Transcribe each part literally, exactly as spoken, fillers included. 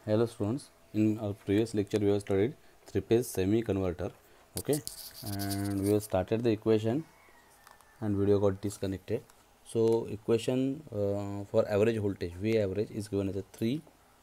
Hello students, in our previous lecture we have studied three-phase semi-converter, okay, and we have started the equation and video got disconnected. So equation uh, for average voltage, V average is given as a three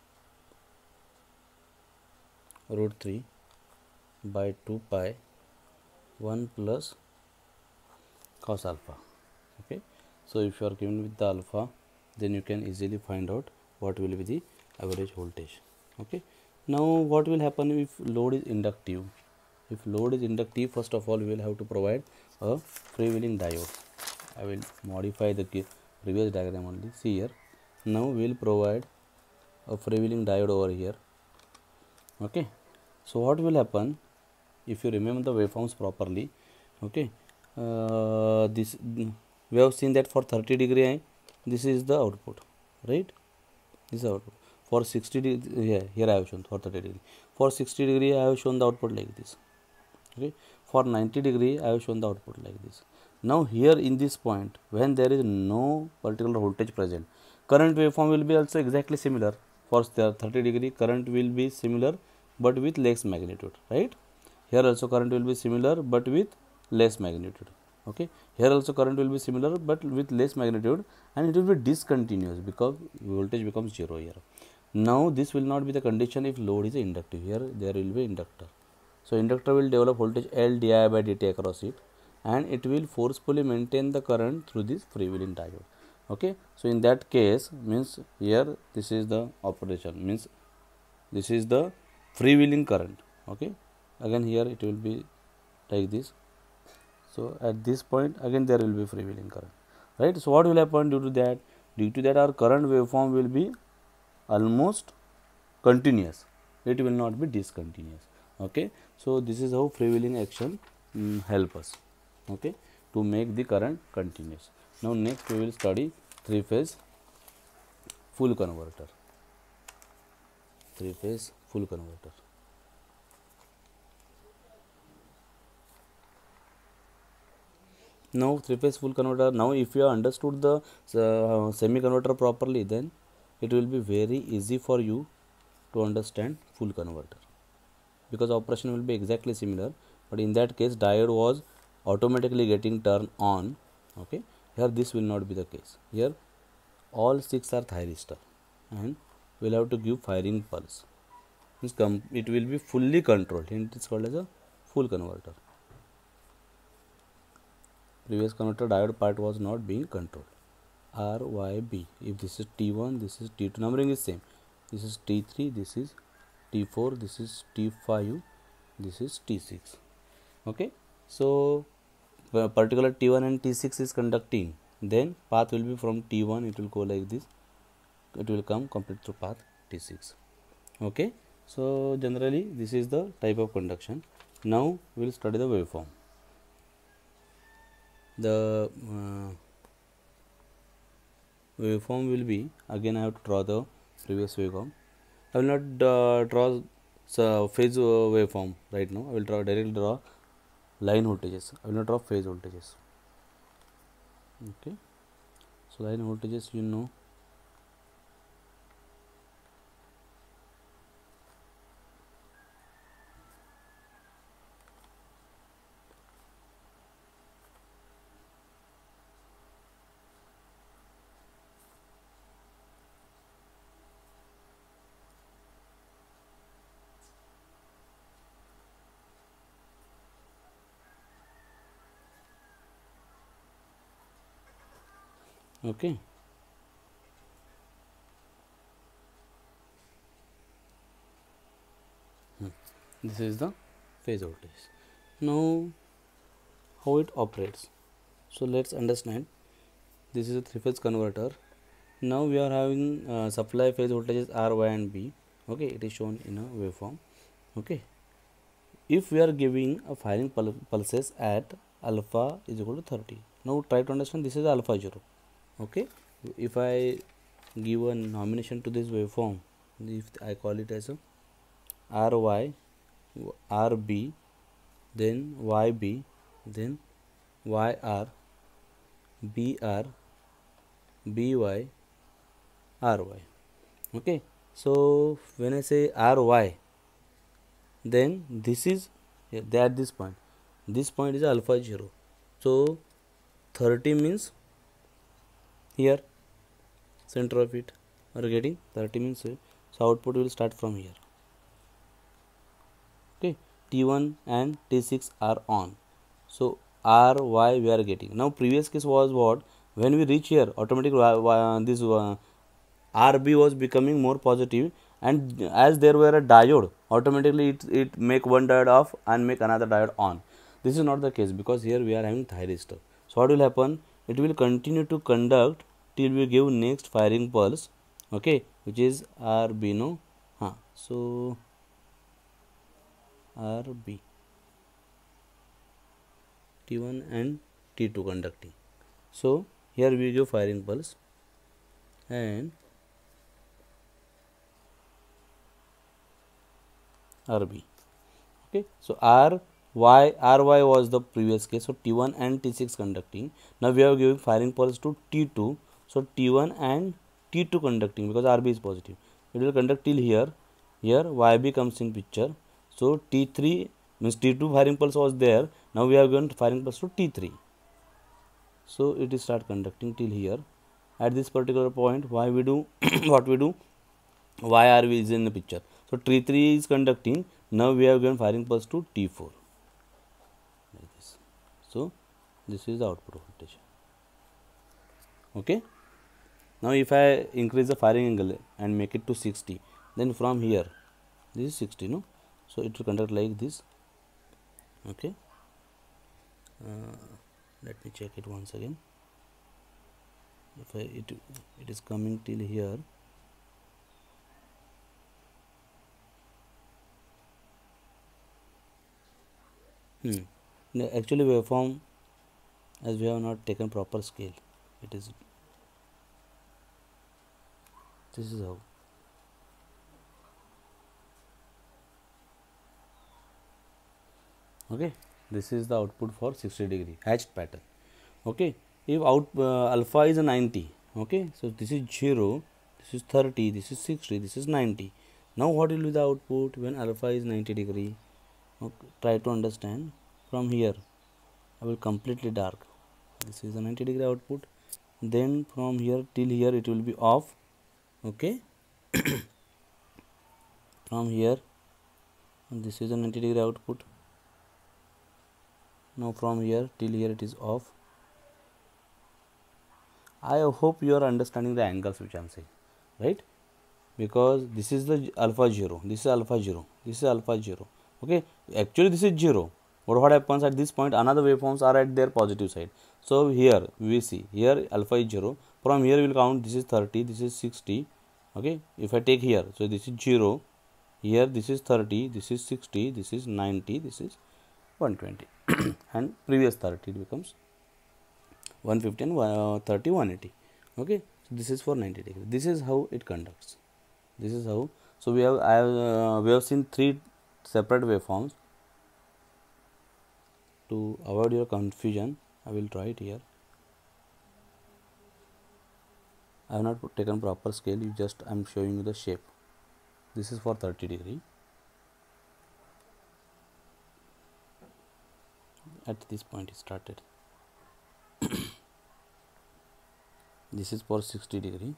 root three by two pi one plus cos alpha, okay. So if you are given with the alpha, then you can easily find out what will be the average voltage, okay. Now what will happen if load is inductive? If load is inductive, first of all we will have to provide a freewheeling diode. I will modify the previous diagram only. See here, now we will provide a freewheeling diode over here, okay. So what will happen if you remember the waveforms properly, okay. Uh, this we have seen that for thirty degree this is the output, right? This is the output. For sixty degree, yeah, here I have shown for thirty degree. For sixty degree I have shown the output like this, okay. For ninety degree I have shown the output like this. Now here in this point, when there is no particular voltage present, current waveform will be also exactly similar. For thirty degree current will be similar but with less magnitude, right? Here also current will be similar but with less magnitude, okay. Here also current will be similar but with less magnitude, and it will be discontinuous because voltage becomes zero here. Now this will not be the condition if load is inductive. Here there will be inductor. So inductor will develop voltage L di by dt across it, and it will forcefully maintain the current through this freewheeling diode, okay. So in that case means here this is the operation, means this is the freewheeling current, okay. Again here it will be like this. So at this point again there will be freewheeling current, right? So what will happen due to that? Due to that our current waveform will be almost continuous, it will not be discontinuous, okay. So this is how freewheeling action um, help us, okay, to make the current continuous. Now next we will study three phase full converter. Three phase full converter. Now three phase full converter, now if you have understood the uh, semi converter properly, then it will be very easy for you to understand full converter, because operation will be exactly similar, but in that case diode was automatically getting turned on, okay. Here this will not be the case. Here all six are thyristor and we will have to give firing pulse, it will be fully controlled, and it is called as a full converter. Previous converter diode part was not being controlled. R, Y, B. If this is T one, this is T two. Numbering is same. This is T three, this is T four, this is T five, this is T six. Okay. So particular T one and T six is conducting. Then path will be from T one, it will go like this. It will come complete through path T six. Okay. So generally this is the type of conduction. Now we will study the waveform. The uh, waveform will be, again I have to draw the previous waveform. I will not uh, draw uh, phase uh, waveform right now. I will draw directly draw line voltages. I will not draw phase voltages. Okay. So line voltages, you know. Okay. Hmm. This is the phase voltage. Now how it operates. So let's understand. This is a three phase converter. Now we are having uh, supply phase voltages R, Y and B. Okay, it is shown in a waveform. Okay. If we are giving a firing pul pulses at alpha is equal to thirty. Now try to understand, this is alpha zero. Okay. If I give a nomination to this waveform, if I call it as a R Y, R B, then Y B, then Y R, B R, B Y, R Y. Okay. So when I say R Y, then this is at this point, this point is alpha zero. So thirty means here center of it, are getting thirty means here. So output will start from here. Okay, T one and T six are on. So R Y we are getting. Now previous case was what? When we reach here, automatically uh, this uh, R B was becoming more positive, and as there were a diode, automatically it, it make one diode off and make another diode on. This is not the case because here we are having thyristor. So what will happen? It will continue to conduct till we give next firing pulse, okay, which is R B, no? Huh. So R B, T one and T two conducting. So here we give firing pulse and R B. Okay, so R Y R Y was the previous case. So T one and T six conducting. Now we are giving firing pulse to T two. So T one and T two conducting because R B is positive. It will conduct till here. Here Y B comes in picture. So T three means T two firing pulse was there. Now we are going to firing pulse to T three. So it will start conducting till here. At this particular point, why we do what we do? Y R B is in the picture. So T three is conducting. Now we have given firing pulse to T four. Like this. So this is the output voltage. Okay. Now if I increase the firing angle and make it to sixty, then from here, this is sixty, no? So it will conduct like this. Okay. Uh, let me check it once again. If I, it it is coming till here. Hmm. No, actually waveform, as we have not taken proper scale, it is this is how. Okay, this is the output for sixty degree hatched pattern. Okay, if out uh, alpha is a ninety, okay, so this is zero, this is thirty, this is sixty, this is ninety. Now what will be the output when alpha is ninety degree? Okay, try to understand from here. I will completely dark. This is a ninety degree output. Then from here till here it will be off. Okay. From here, this is a ninety degree output. Now from here till here it is off. I hope you are understanding the angles which I am saying, right? Because this is the alpha zero, this is alpha zero, this is alpha zero. Okay, actually this is zero. But what happens at this point? Another waveforms are at their positive side. So here we see here alpha is zero. From here we will count. This is thirty, this is sixty. Okay, if I take here, so this is zero. Here this is thirty, this is sixty, this is ninety, this is one twenty, and previous thirty it becomes one fifty and uh, thirty, one eighty. Okay, so this is for ninety degree. This is how it conducts. This is how. So we have I have uh, we have seen three separate waveforms. To avoid your confusion, I will try it here. I have not taken proper scale. You just I am showing you the shape. This is for thirty degree. At this point it started. This is for sixty degree,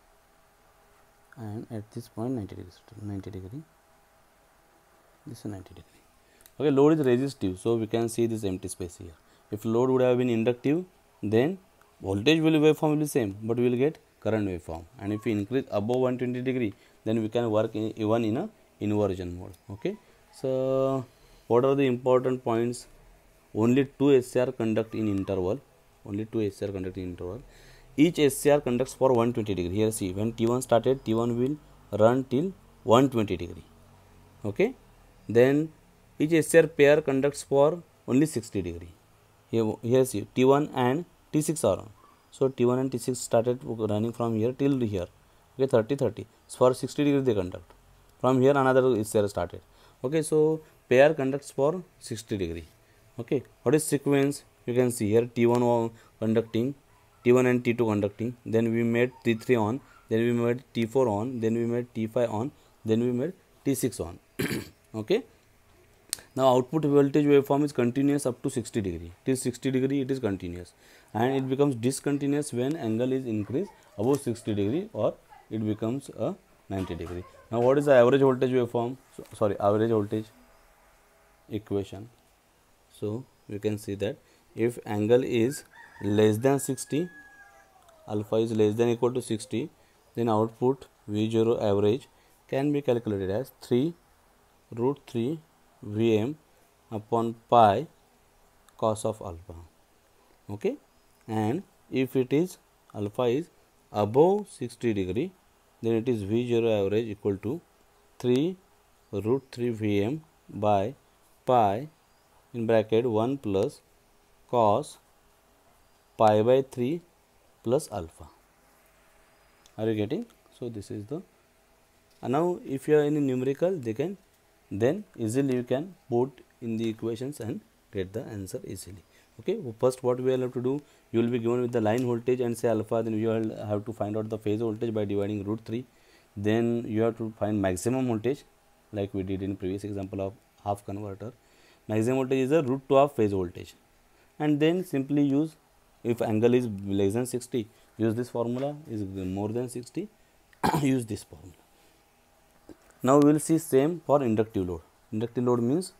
and at this point ninety degree, ninety degree. This is ninety degree. Okay, load is resistive, so we can see this empty space here. If load would have been inductive, then voltage will waveform will be same, but we will get current waveform. And if we increase above one twenty degree, then we can work in, even in a inversion mode. Okay, so what are the important points? Only two S C R conduct in interval. Only two S C R conduct in interval. Each S C R conducts for one twenty degree. Here see, when T one started, T one will run till one twenty degree. Okay, then each S C R pair conducts for only sixty degree. Here, here see, T one and T six are on. So T one and T six started running from here till here. Okay, thirty, thirty. So for sixty degree they conduct. From here another S C R started. Okay, so pair conducts for sixty degree. Okay, what is sequence? You can see here T one conducting, T one and T two conducting. Then we made T three on. then we made T four on, then we made T five on, then we made T six on. Okay. Now output voltage waveform is continuous up to sixty degree. Till sixty degree it is continuous, and it becomes discontinuous when angle is increased above sixty degree, or it becomes a ninety degree. Now what is the average voltage waveform? So, sorry, average voltage equation. So we can see that if angle is less than sixty, alpha is less than equal to sixty, then output V zero average can be calculated as three root three Vm upon pi cos of alpha. Okay, and if it is alpha is above sixty degree, then it is V zero average equal to three root three Vm by pi in bracket one plus cos pi by three plus alpha. Are you getting? So this is the, and now if you are in a numerical, they can then easily you can put in the equations and get the answer easily. Okay, first what we will have to do, you will be given with the line voltage and say alpha, then you will have to find out the phase voltage by dividing root three, then you have to find maximum voltage like we did in previous example of half converter. Maximum voltage is the root two of phase voltage, and then simply use, if angle is less than sixty, use this formula, is more than sixty, use this formula. Now we will see same for inductive load. Inductive load means,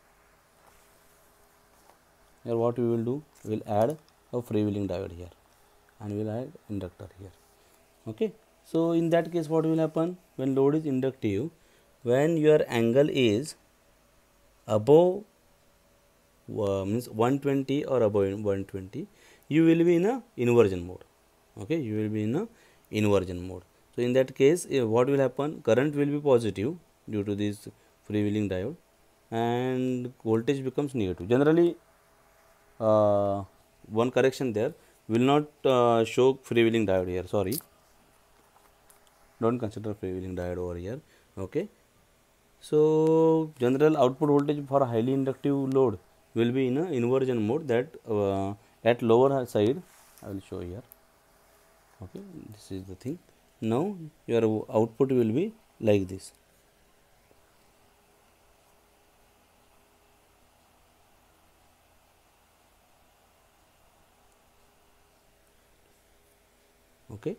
here what we will do, we will add a freewheeling diode here, and we will add inductor here. Okay, so in that case what will happen, when load is inductive, when your angle is above uh, means one twenty or above one twenty, you will be in a inversion mode. Okay, you will be in a inversion mode. So in that case, uh, what will happen, current will be positive due to this freewheeling diode, and voltage becomes negative. Generally, uh, one correction there, will not uh, show freewheeling diode here, sorry, don't consider freewheeling diode over here. Okay, so general output voltage for highly inductive load will be in a inversion mode, that uh, at lower side I will show here. Okay, this is the thing. Now your output will be like this. Okay.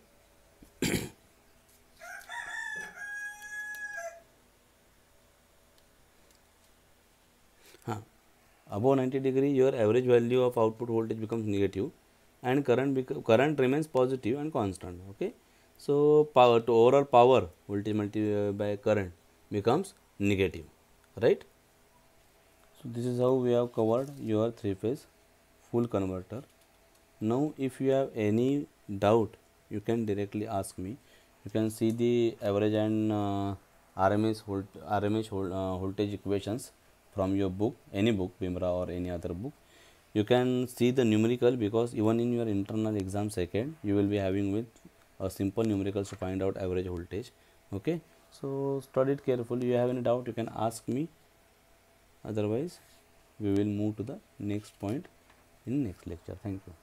huh. Above ninety degree, your average value of output voltage becomes negative, and current current remains positive and constant. Okay, so power to overall power voltage multiplied by current becomes negative, right? So this is how we have covered your three phase full converter. Now if you have any doubt, you can directly ask me. You can see the average and uh, R M S volt R M S uh, voltage equations from your book, any book, Bimra or any other book. You can see the numerical, because even in your internal exam second, you will be having with a simple numericals to find out average voltage. Okay, so study it carefully. You have any doubt, you can ask me. Otherwise, we will move to the next point in next lecture. Thank you.